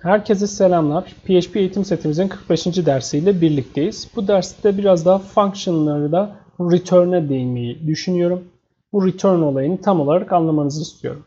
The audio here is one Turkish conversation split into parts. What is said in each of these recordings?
Herkese selamlar. PHP eğitim setimizin 45. dersiyle birlikteyiz. Bu derste biraz daha function'ları da return'e değinmeyi düşünüyorum. Bu return olayını tam olarak anlamanızı istiyorum.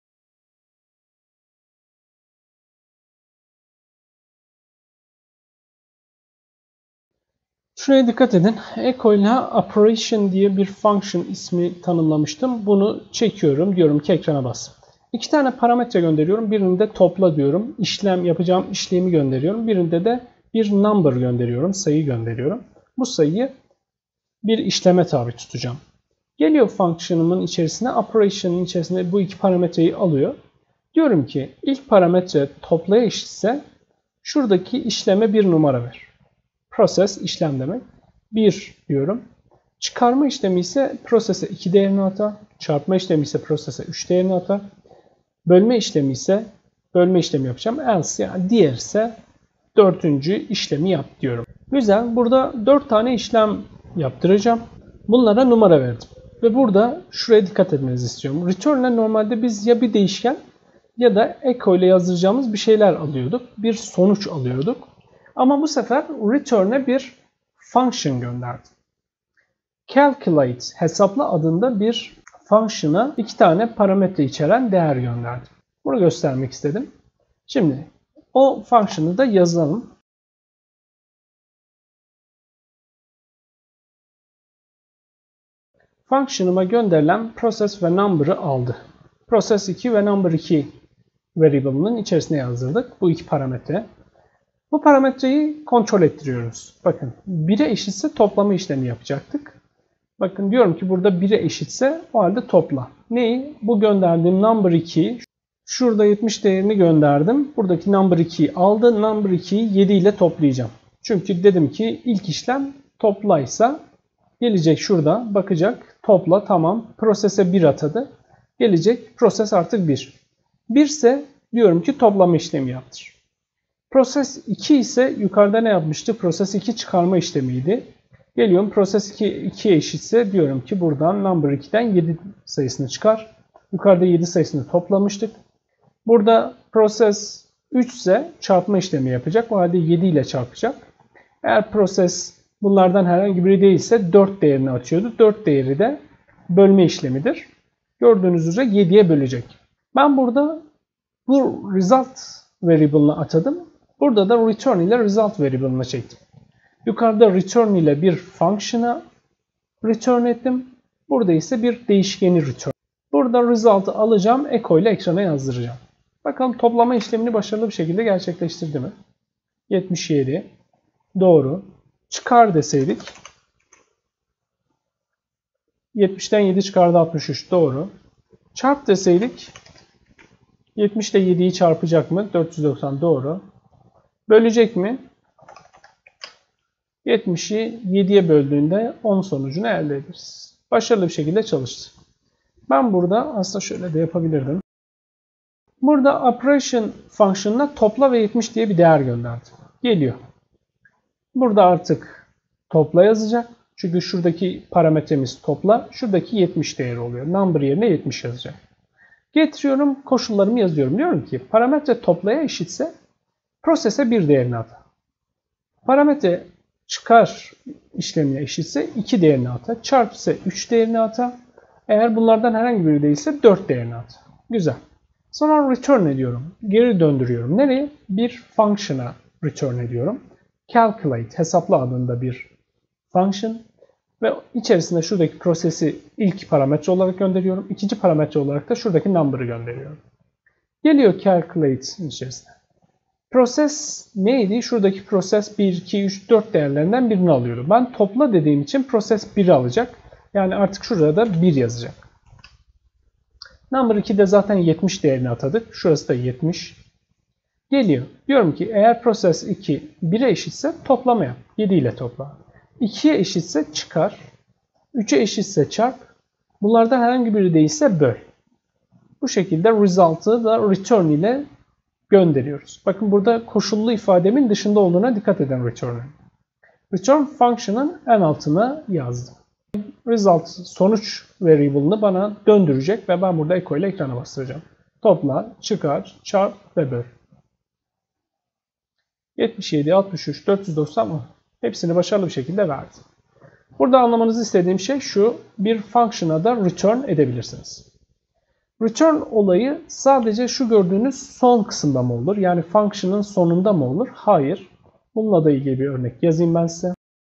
Şuraya dikkat edin. Echo ile operation diye bir function ismi tanımlamıştım. Bunu çekiyorum. Diyorum ki ekrana bas. İki tane parametre gönderiyorum. Birinde topla diyorum. Yapacağım işlemi gönderiyorum. Birinde de bir number gönderiyorum. Sayı gönderiyorum. Bu sayıyı bir işleme tabi tutacağım. Geliyor function'ımın içerisine, operation'ın içerisinde bu iki parametreyi alıyor. Diyorum ki ilk parametre toplaya eşitse şuradaki işleme bir numara ver. Process işlem demek. 1 diyorum. Çıkarma işlemi ise prosese 2 değerini atar. Çarpma işlemi ise prosese 3 değerini atar. Bölme işlemi ise bölme işlemi yapacağım. Else yani diğer ise 4. işlemi yap diyorum. Güzel. Burada 4 tane işlem yaptıracağım. Bunlara numara verdim. Ve burada şuraya dikkat etmenizi istiyorum. Return'le normalde biz ya bir değişken ya da echo ile yazdıracağımız bir şeyler alıyorduk. Bir sonuç alıyorduk. Ama bu sefer return'e bir function gönderdim. Calculate hesapla adında bir function'a iki tane parametre içeren değer gönderdim. Bunu göstermek istedim. Şimdi o function'ı da yazalım. Function'ıma gönderilen process ve number'ı aldı. Process 2 ve number 2 variable'ının içerisine yazdırdık. Bu iki parametre. Bu parametreyi kontrol ettiriyoruz. Bakın 1'e eşitse toplama işlemi yapacaktık. Bakın diyorum ki burada 1'e eşitse o halde topla. Neyi? Bu gönderdiğim number 2. Şurada 70 değerini gönderdim. Buradaki number 2'yi aldı. Number 2'yi 7 ile toplayacağım. Çünkü dedim ki ilk işlem toplaysa gelecek şurada bakacak. Topla tamam. Prosese 1 atadı. Gelecek proses artık 1. 1 ise diyorum ki toplama işlemi yaptır. Proses 2 ise yukarıda ne yapmıştı? Proses 2 çıkarma işlemiydi. Geliyorum proses 2 2'ye eşitse diyorum ki buradan number 2'den 7 sayısını çıkar. Yukarıda 7 sayısını toplamıştık. Burada proses 3 ise çarpma işlemi yapacak. O halde 7 ile çarpacak. Eğer proses bunlardan herhangi biri değilse 4 değerini atıyordu. 4 değeri de bölme işlemidir. Gördüğünüz üzere 7'ye bölecek. Ben burada bu result variable'ını atadım. Burada da return ile result variable'ını çektim. Yukarıda return ile bir function'a return ettim. Burada ise bir değişkeni return. Burada result'ı alacağım. Echo ile ekrana yazdıracağım. Bakalım toplama işlemini başarılı bir şekilde gerçekleştirdi mi? 77. Doğru. Çıkar deseydik. 70'ten 7 çıkardı 63. Doğru. Çarp deseydik. 70 ile 7'yi çarpacak mı? 490. Doğru. Bölecek mi? 70'i 7'ye böldüğünde 10 sonucunu elde ederiz. Başarılı bir şekilde çalıştı. Ben burada aslında şöyle de yapabilirdim. Burada operation function'ına topla ve 70 diye bir değer gönderdim. Geliyor. Burada artık topla yazacak. Çünkü şuradaki parametremiz topla. Şuradaki 70 değeri oluyor. Number yerine 70 yazacak. Getiriyorum. Koşullarımı yazıyorum. Diyorum ki parametre toplaya eşitse prosese 1 değerini atar. Parametre çıkar işlemine eşitse 2 değerini atar. Çarp ise 3 değerini atar. Eğer bunlardan herhangi biri değilse 4 değerini atar. Güzel. Sonra return ediyorum. Geri döndürüyorum. Nereye? Bir function'a return ediyorum. Calculate hesapla adında bir function. Ve içerisinde şuradaki prosesi ilk parametre olarak gönderiyorum. İkinci parametre olarak da şuradaki number'ı gönderiyorum. Geliyor calculate'in içerisine. Proses neydi? Şuradaki proses 1, 2, 3, 4 değerlerinden birini alıyordu. Ben topla dediğim için proses 1'i alacak. Yani artık şurada da 1 yazacak. Number 2'de zaten 70 değerini atadık. Şurası da 70. Geliyor. Diyorum ki eğer proses 2 1'e eşitse toplama yap. 7 ile topla. 2'ye eşitse çıkar. 3'e eşitse çarp. Bunlardan herhangi biri değilse böl. Bu şekilde result'ı da return ile gönderiyoruz. Bakın burada koşullu ifademin dışında olduğuna dikkat edin return'ın. Return function'ın en altına yazdım. Result sonuç variable'ını bana döndürecek ve ben burada echo ile ekrana bastıracağım. Topla, çıkar, çarp ve böl. 77, 63, 490 mı? Hepsini başarılı bir şekilde verdi. Burada anlamanızı istediğim şey şu. Bir function'a da return edebilirsiniz. Return olayı sadece şu gördüğünüz son kısımda mı olur? Yani function'ın sonunda mı olur? Hayır. Bununla da ilgili bir örnek yazayım ben size.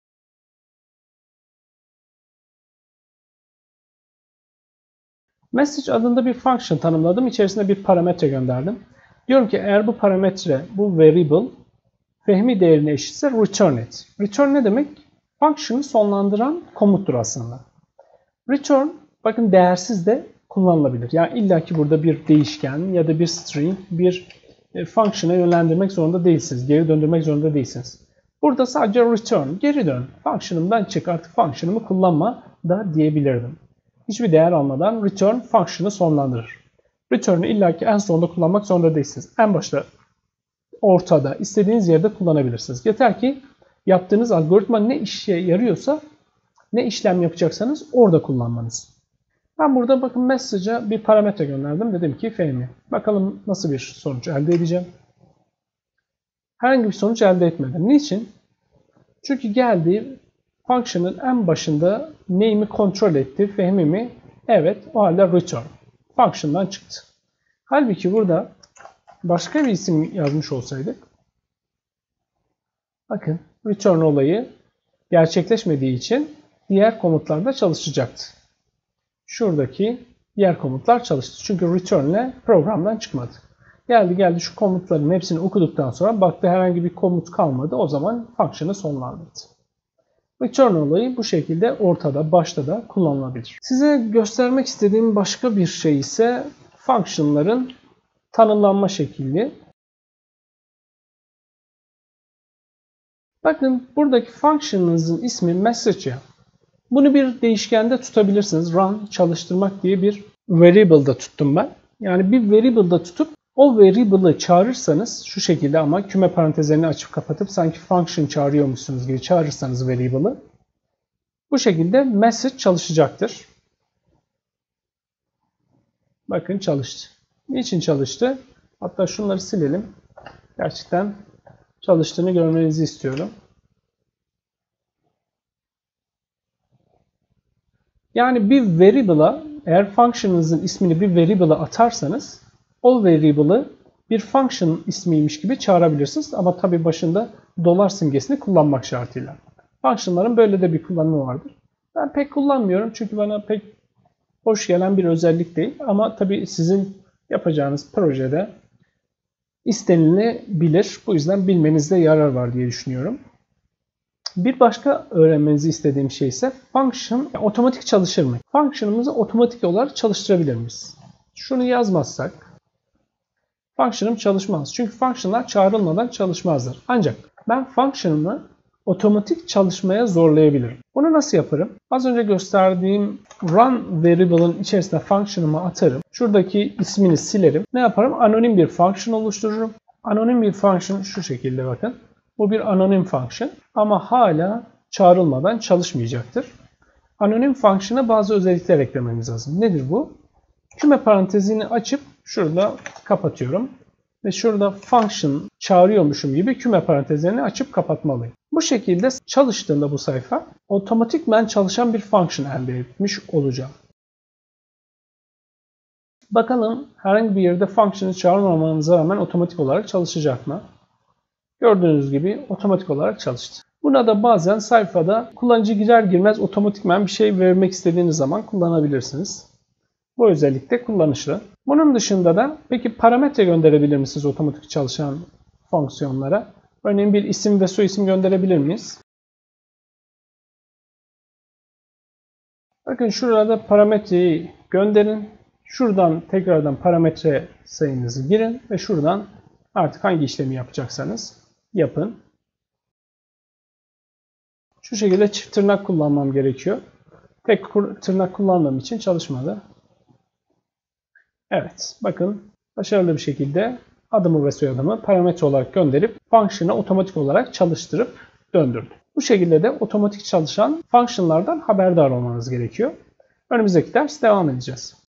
Message adında bir function tanımladım. İçerisine bir parametre gönderdim. Diyorum ki eğer bu parametre, bu variable Fehmi değerine eşitse return et. Return ne demek? Function'ı sonlandıran komuttur aslında. Return, bakın değersiz de kullanılabilir. Yani illaki burada bir değişken ya da bir string, bir function'a yönlendirmek zorunda değilsiniz. Geri döndürmek zorunda değilsiniz. Burada sadece return, geri dön. Function'ımdan çık, artık function'ımı kullanma da diyebilirdim. Hiçbir değer almadan return function'ı sonlandırır. Return'ı illaki en sonunda kullanmak zorunda değilsiniz. En başta, ortada, istediğiniz yerde kullanabilirsiniz. Yeter ki yaptığınız algoritma ne işe yarıyorsa, ne işlem yapacaksanız orada kullanmanız. Ben burada bakın message'a bir parametre gönderdim. Dedim ki Fehmi. Bakalım nasıl bir sonuç elde edeceğim. Herhangi bir sonuç elde etmedim. Niçin? Çünkü geldi function'ın en başında name'i kontrol etti. Fehmi mi? Evet. O halde return. Function'dan çıktı. Halbuki burada başka bir isim yazmış olsaydık, bakın return olayı gerçekleşmediği için diğer komutlarda çalışacaktı. Şuradaki diğer komutlar çalıştı. Çünkü return ile programdan çıkmadı. Geldi şu komutların hepsini okuduktan sonra baktı herhangi bir komut kalmadı. O zaman function'ı sonlandırdı. Return olayı bu şekilde ortada, başta da kullanılabilir. Size göstermek istediğim başka bir şey ise function'ların tanımlanma şekli. Bakın buradaki function'ınızın ismi message. Bunu bir değişkende tutabilirsiniz. Run, çalıştırmak diye bir variable'da tuttum ben. Yani bir variable'da tutup o variable'ı çağırırsanız şu şekilde, ama küme parantezlerini açıp kapatıp sanki function çağırıyormuşsunuz gibi çağırırsanız variable'ı, bu şekilde message çalışacaktır. Bakın çalıştı. Niçin çalıştı? Hatta şunları silelim. Gerçekten çalıştığını görmenizi istiyorum. Yani bir variable'a, eğer function'ınızın ismini bir variable'a atarsanız o variable'ı bir function ismiymiş gibi çağırabilirsiniz. Ama tabii başında dolar simgesini kullanmak şartıyla. Function'ların böyle de bir kullanımı vardır. Ben pek kullanmıyorum çünkü bana pek hoş gelen bir özellik değil. Ama tabii sizin yapacağınız projede istenilebilir. Bu yüzden bilmenizde yarar var diye düşünüyorum. Bir başka öğrenmenizi istediğim şey ise function otomatik çalışır mı? Function'ımızı otomatik olarak çalıştırabilir miyiz? Şunu yazmazsak function'ım çalışmaz. Çünkü function'lar çağrılmadan çalışmazlar. Ancak ben function'ımı otomatik çalışmaya zorlayabilirim. Bunu nasıl yaparım? Az önce gösterdiğim run variable'ın içerisine function'ımı atarım. Şuradaki ismini silerim. Ne yaparım? Anonim bir function oluştururum. Anonim bir function şu şekilde bakın. Bu bir anonim function ama hala çağrılmadan çalışmayacaktır. Anonim function'a bazı özellikler eklememiz lazım. Nedir bu? Küme parantezini açıp şurada kapatıyorum. Ve şurada function çağırıyormuşum gibi küme parantezlerini açıp kapatmalıyım. Bu şekilde çalıştığında bu sayfa otomatikman çalışan bir function elde etmiş olacağım. Bakalım herhangi bir yerde function'ı çağırmamanıza rağmen otomatik olarak çalışacak mı? Gördüğünüz gibi otomatik olarak çalıştı. Buna da bazen sayfada kullanıcı girer girmez otomatikman bir şey vermek istediğiniz zaman kullanabilirsiniz. Bu özellik de kullanışlı. Bunun dışında da peki parametre gönderebilir misiniz otomatik çalışan fonksiyonlara? Örneğin bir isim ve soyisim gönderebilir miyiz? Bakın şurada parametreyi gönderin. Şuradan tekrardan parametre sayınızı girin ve şuradan artık hangi işlemi yapacaksanız yapın. Şu şekilde çift tırnak kullanmam gerekiyor. Tek tırnak kullandığım için çalışmadı. Evet, bakın başarılı bir şekilde adımı ve soyadımı parametre olarak gönderip function'ı otomatik olarak çalıştırıp döndürdü. Bu şekilde de otomatik çalışan function'lardan haberdar olmanız gerekiyor. Önümüzdeki ders devam edeceğiz.